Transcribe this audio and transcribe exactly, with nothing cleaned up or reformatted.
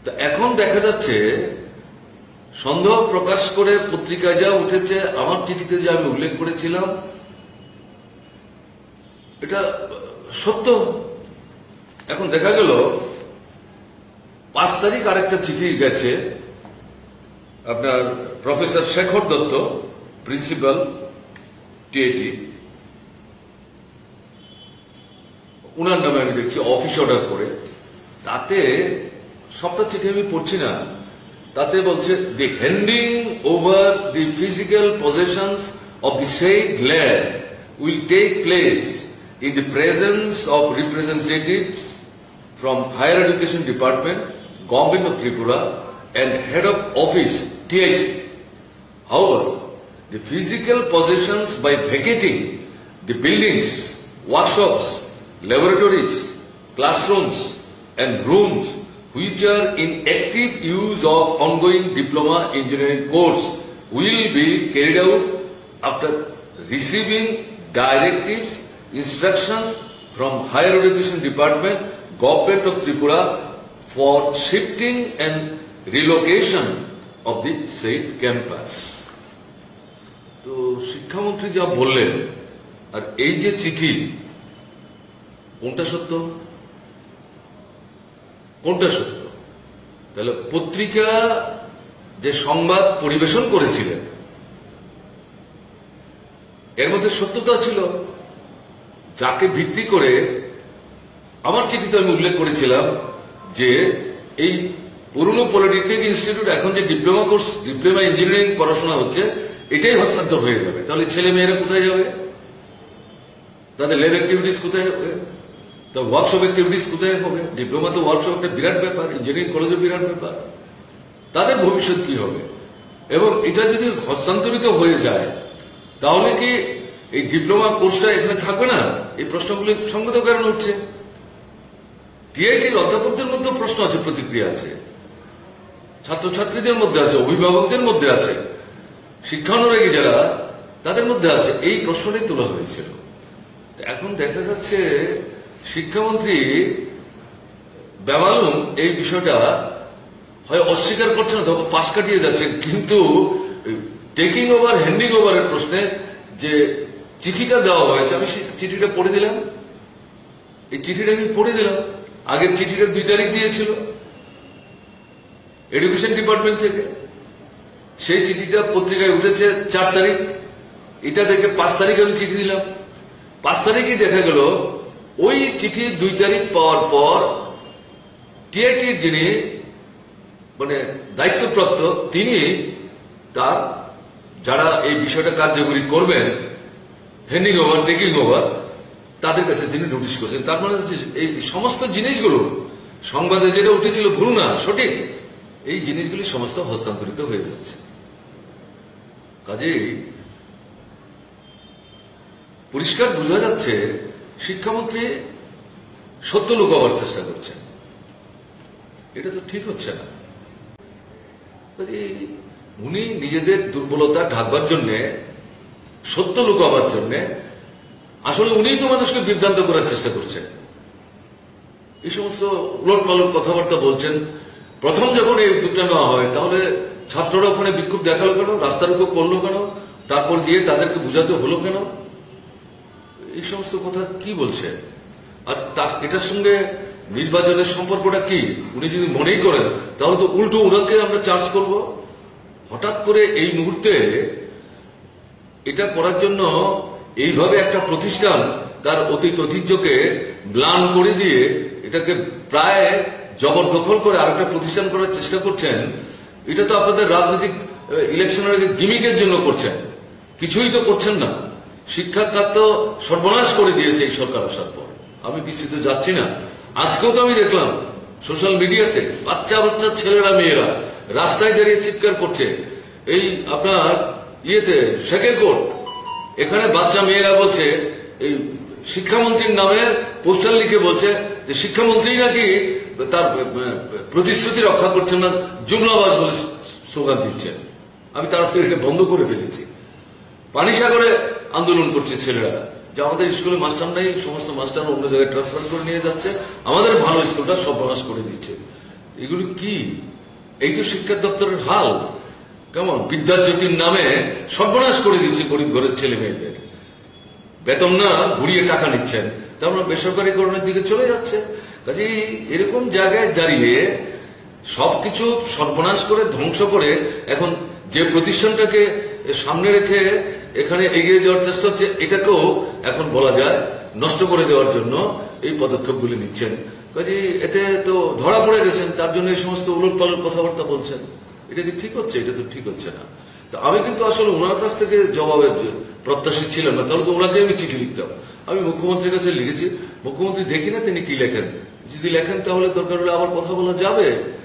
তো এখন দেখা যাচ্ছে সন্দেহ প্রকাশ করে পত্রিকায় যা উঠেছে, আমার চিঠিতে যা আমি উল্লেখ করেছিলাম, এটা সত্য। এখন দেখা গেল পাঁচ তারিখ আরেকটা চিঠি গেছে আপনার professor Shekhar Datta, principal TIT, উনার নামে আমি দেখছি অফিস অর্ডার করে। তাতে সবটা চিঠি আমি পড়ছি না, তাতে বলছে the handing over the physical possessions of the said land will take place in the presence of representatives from Higher Education Department, Government of Tripura, and Head of Office, T I T. However, the physical possessions by vacating the buildings, workshops, laboratories, classrooms, and rooms which are in active use of ongoing diploma engineering course will be carried out after receiving directives, instructions from Higher Education Department, Government of Tripura for shifting and relocation of the said campus. তো শিক্ষামন্ত্রী যা বললেন আর এই যে চিঠি, কোনটা সত্য কোনটা সত্য? তাহলে পত্রিকা যে সংবাদ পরিবেশন করেছিলেন এর মধ্যে সত্যতা ছিল, যাকে ভিত্তি করে আমার চিঠিতে আমি উল্লেখ করেছিলাম যে এই পুরনো পলিটেকনিক ইনস্টিটিউট এখন যে ডিপ্লোমা কোর্স, ডিপ্লোমা ইঞ্জিনিয়ারিং পড়াশোনা হচ্ছে, এটাই হস্তান্তর হয়ে যাবে। তাহলে ছেলে মেয়েরা কোথায় যাবে? তাদের ল্যাব অ্যাক্টিভিটিস কোথায় হবে? তো ওয়ার্কশপ অ্যাক্টিভিটিস কোথায় হবে? ডিপ্লোমা তো ওয়ার্কশপ একটা বিরাট ব্যাপার, ইঞ্জিনিয়ারিং কলেজও বিরাট ব্যাপার। তাদের ভবিষ্যৎ কি হবে? এবং এটা যদি হস্তান্তরিত হয়ে যায় তাহলে কি এই ডিপ্লোমা কোর্সটা এখানে থাকবে না? এই প্রশ্নগুলি সঙ্গত কারণ উঠছে। টিআইটির অধ্যাপকদের মধ্যে প্রশ্ন আছে, প্রতিক্রিয়া আছে, ছাত্রছাত্রীদের মধ্যে আছে, অভিভাবকদের মধ্যে আছে, শিক্ষানুরাগী যারা তাদের মধ্যে আছে। এই প্রশ্নটাই তোলা হয়েছিল। এখন দেখা যাচ্ছে শিক্ষামন্ত্রী বেমালুম এই বিষয়টা হয় অস্বীকার করছেন অথবা পাশ কাটিয়ে যাচ্ছেন, কিন্তু টেকিং ওভার, হ্যান্ডিং ওভারের প্রশ্নে যে চিঠিটা দেওয়া হয়েছে, আমি সেই চিঠিটা পড়ে দিলাম। এই চিঠিটা আমি পড়ে দিলাম। আগের চিঠিটা দুই তারিখ দিয়েছিল এডুকেশন ডিপার্টমেন্ট থেকে, সেই চিঠিটা পত্রিকায় উঠেছে চার তারিখ। এটা দেখে পাঁচ তারিখ আমি চিঠি দিলাম। পাঁচ তারিখে দেখা গেল ওই চিঠি দুই তারিখ পাওয়ার পর টিআইটির যিনি মানে দায়িত্বপ্রাপ্ত, তিনি তার যারা এই বিষয়টা কার্যকরী করবেন, হ্যান্ডিং ওভার, টেকিং ওভার, তাদের কাছে তিনি নোটিশ করেছেন। তার মানে হচ্ছে এই সমস্ত জিনিসগুলো সংবাদে যেটা উঠেছিল ভুল না, সঠিক, এই জিনিসগুলি সমস্ত হস্তান্তরিত হয়ে যাচ্ছে। কাজেই পরিষ্কার বোঝা যাচ্ছে শিক্ষামন্ত্রী সত্য লুকাবার চেষ্টা করছেন। এটা তো ঠিক হচ্ছে না। উনি নিজেদের দুর্বলতা ঢাকবার জন্য, সত্য লুকাবার জন্য, আসলে উনিই তো মানুষকে বিভ্রান্ত করার চেষ্টা করছেন। এই সমস্ত উলট পালট কথাবার্তা বলছেন। প্রথম যখন এই উদ্যোগটা নেওয়া হয় তাহলে ছাত্ররা ওখানে বিক্ষোভ দেখালো কেন, রাস্তার উপর করলো কেন, তারপর গিয়ে তাদেরকে বুঝাতে হলো কেন? এই সমস্ত কথা কি বলছেন? আর এটার সঙ্গে নির্বাচনের সম্পর্কটা কি? উনি যদি মনেই করেন তাহলে তো উল্টো উনাকে আমরা চার্জ করব। হঠাৎ করে এই মুহূর্তে এটা করার জন্য এইভাবে একটা প্রতিষ্ঠান তার অতীত ঐতিহ্যকে ম্লান করে দিয়ে এটাকে প্রায় জবরদখল করে আরেকটা প্রতিষ্ঠান করার চেষ্টা করছেন। এটা তো আপনাদের রাজনৈতিক ইলেকশনের গিমিকের জন্য করছেন, কিছুই তো করছেন না। শিক্ষা খাত তো সর্বনাশ করে দিয়েছে এই সরকার আসার পর। আমি বিস্তৃত যাচ্ছি না। আজকেও তো আমি দেখলাম সোশ্যাল মিডিয়াতে বাচ্চা বাচ্চা ছেলেরা মেয়েরা রাস্তায় দাঁড়িয়ে চিৎকার করছে। এই আপনার ইয়েতে শেখের কোট, এখানে বাচ্চা মেয়েরা বলছে, এই শিক্ষামন্ত্রীর নামে পোস্টার লিখে বলছে যে শিক্ষামন্ত্রী নাকি তার প্রতিশ্রুতি রক্ষা করছেন না, জুমলাবাজ বলে স্লোগান দিচ্ছেন। আমি তাড়াতাড়ি এটা বন্ধ করে ফেলেছি। পানিসাগরে আন্দোলন করছে ছেলেরা যে আমাদের স্কুলে মাস্টার নাই, সমস্ত মাস্টার অন্য জায়গায় ট্রান্সফার করে নিয়ে যাচ্ছে, আমাদের ভালো স্কুলটা সর্বনাশ করে দিচ্ছে। এগুলো কি? এই তো শিক্ষা দপ্তরের হাল। কেমন বিদ্যাজ্যোতির নামে সর্বনাশ করে দিচ্ছে গরিব ঘরের ছেলে মেয়েদের, বেতন না ঘুরিয়ে টাকা নিচ্ছেন, তার মানে বেসরকারীকরণের দিকে চলে যাচ্ছে। কাজেই এরকম জায়গায় দাঁড়িয়ে সবকিছু সর্বনাশ করে ধ্বংস করে এখন যে প্রতিষ্ঠানটাকে সামনে রেখে এখানে এগিয়ে যাওয়ার চেষ্টা হচ্ছে, এটাকেও এখন বলা যায় নষ্ট করে দেওয়ার জন্য এই পদক্ষেপগুলি নিচ্ছেন। কাজেই এতে তো ধরা পড়ে গেছেন, তার জন্য এই সমস্ত উলটপালট কথাবার্তা বলছেন। এটা কি ঠিক হচ্ছে? এটা তো ঠিক হচ্ছে না। তো আমি কিন্তু আসলে ওনার কাছ থেকে জবাবের প্রত্যাশী ছিলাম না, তাহলে তো ওনাকে আমি চিঠি লিখতাম। আমি মুখ্যমন্ত্রীর কাছে লিখেছি, মুখ্যমন্ত্রী দেখি না তিনি কি লেখেন, যদি লেখেন তাহলে দরকার হলে আবার কথা বলা যাবে।